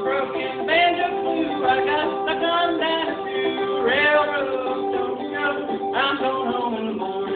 broken banjo blue. I got stuck on down to railroad, don't go. I'm going home in the morning.